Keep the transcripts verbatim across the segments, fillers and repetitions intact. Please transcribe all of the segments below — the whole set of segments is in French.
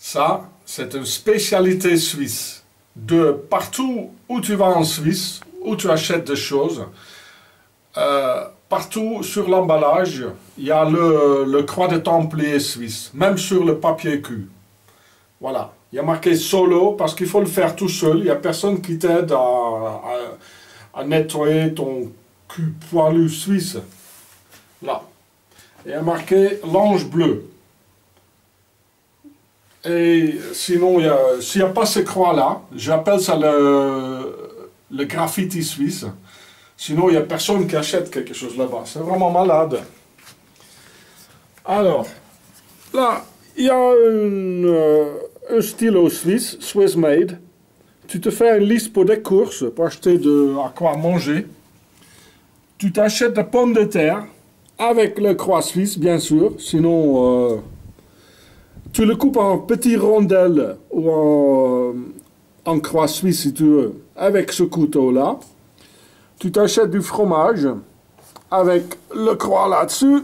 Ça, c'est une spécialité suisse. De partout où tu vas en Suisse, où tu achètes des choses, euh, partout sur l'emballage, il y a le, le croix de Templier suisse, même sur le papier cul. Voilà. Il y a marqué solo parce qu'il faut le faire tout seul. Il n'y a personne qui t'aide à, à, à nettoyer ton cul poilu suisse. Là. Il y a marqué l'ange bleu. Et sinon, s'il n'y a pas ces croix-là, j'appelle ça le, le graffiti suisse. Sinon, il n'y a personne qui achète quelque chose là-bas. C'est vraiment malade. Alors, là, il y a une, euh, un stylo suisse, Swiss Made. Tu te fais une liste pour des courses, pour acheter de, à quoi manger. Tu t'achètes des pommes de terre, avec le croix suisse, bien sûr. Sinon... Euh, tu le coupes en petites rondelles ou en, en croix suisse si tu veux, avec ce couteau-là. Tu t'achètes du fromage avec le croix là-dessus.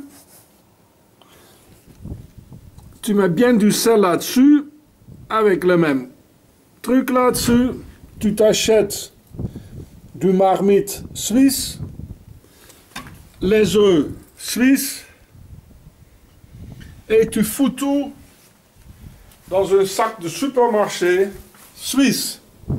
Tu mets bien du sel là-dessus avec le même truc là-dessus. Tu t'achètes du marmite suisse, les œufs suisses et tu fous tout dans un sac de supermarché suisse.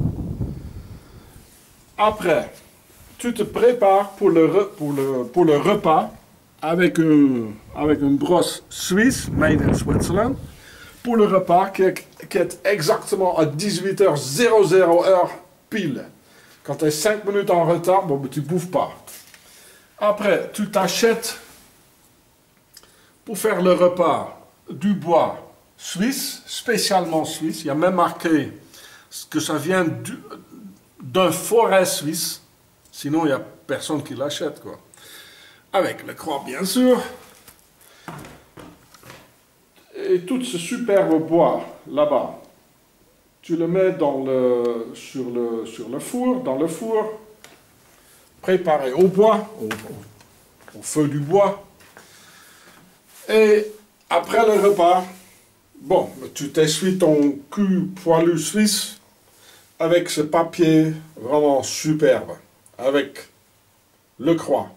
Après, tu te prépares pour le, re, pour le, pour le repas avec, un, avec une brosse suisse, made in Switzerland, pour le repas qui est, qui est exactement à dix-huit heures heure pile. Quand tu es cinq minutes en retard, bon, ben, tu ne bouffes pas. Après, tu t'achètes pour faire le repas du bois suisse, spécialement suisse. Il y a même marqué que ça vient d'un forêt suisse. Sinon, il n'y a personne qui l'achète, quoi. Avec le croix, bien sûr. Et tout ce superbe bois, là-bas, tu le mets dans le, sur, le, sur le four, dans le four, préparé au bois, au, au, au feu du bois. Et après le repas, bon, tu t'essuies ton cul poilu suisse avec ce papier vraiment superbe, avec le croix.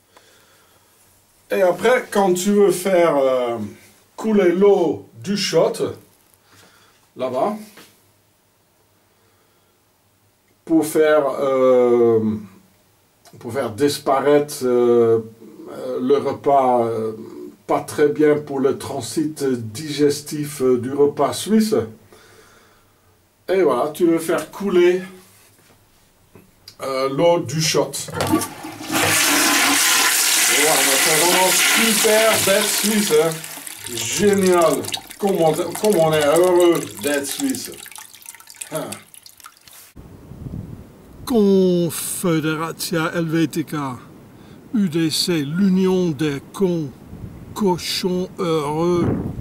Et après, quand tu veux faire euh, couler l'eau du shot, là-bas, pour faire, euh, pour faire disparaître euh, le repas, euh, pas très bien pour le transit digestif du repas suisse. Et voilà, tu veux faire couler euh, l'eau du shot. Et voilà, c'est vraiment super d'être suisse. Hein? Génial. Comme on, comme on est heureux d'être suisse. Hein? Confederatia Helvetica, U D C, l'Union des cons, cochons heureux.